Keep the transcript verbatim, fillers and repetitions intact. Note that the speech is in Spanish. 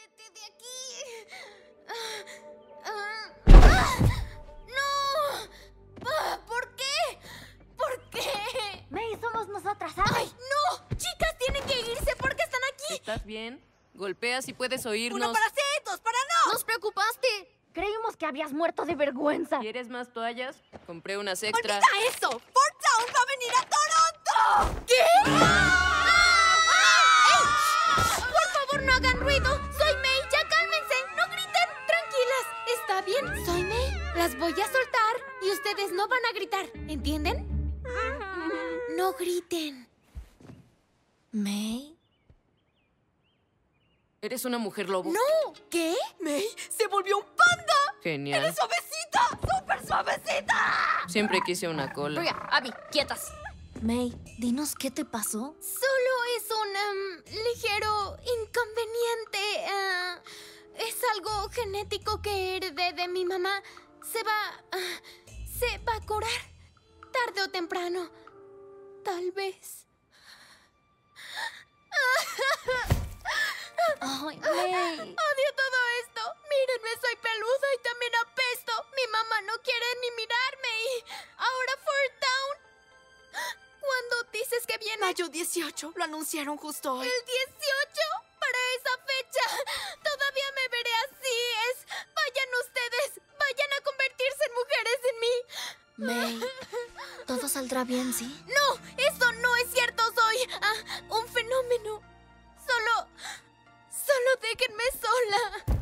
¡Vete de aquí! Ah, ah, ¡No! Ah, ¿por qué? ¿Por qué? May, somos nosotras, ¿sabes? ¡Ay, no! Chicas, tienen que irse porque están aquí. ¿Estás bien? Golpea si puedes oírnos. ¡Uno para sí, dos para no! ¡Nos preocupaste! Creímos que habías muerto de vergüenza. ¿Quieres más toallas? Compré unas extra. ¡Olvida eso! ¡Fort Town va a venir a Toronto! ¿Qué? ¡Ah! ¡Ah! ¡Ey! ¡Por favor, no hagan ruido! ¡Soy May! ¡Ya cálmense! ¡No griten! ¡Tranquilas! ¿Está bien? Soy May. Las voy a soltar y ustedes no van a gritar. ¿Entienden? No griten. ¿May? ¿Eres una mujer lobo? ¡No! ¿Qué? ¿May? ¡Se volvió un panda! Genial. ¡Eres suavecita! ¡Súper suavecita! Siempre quise una cola. Oiga, Abby, quietas. May, dinos qué te pasó. Solo es un um, ligero inconveniente. ah, es algo genético que heredé de mi mamá. Se va... ah, se va a curar. Tarde o temprano. Tal vez. Ay, May. Odio todo esto. Mírenme, soy peluda y también apesto. Mi mamá no quiere ni mirarme y... Ahora Fort Town. ¿Cuándo dices que viene? Mayo dieciocho, lo anunciaron justo hoy. ¿El dieciocho? Para esa fecha. Todavía me veré así. Es... Vayan ustedes. Vayan a convertirse en mujeres en mí. May, todo saldrá bien, ¿sí? No, eso no es cierto. Soy ah, un fenómeno. Solo... Solo déjenme sola.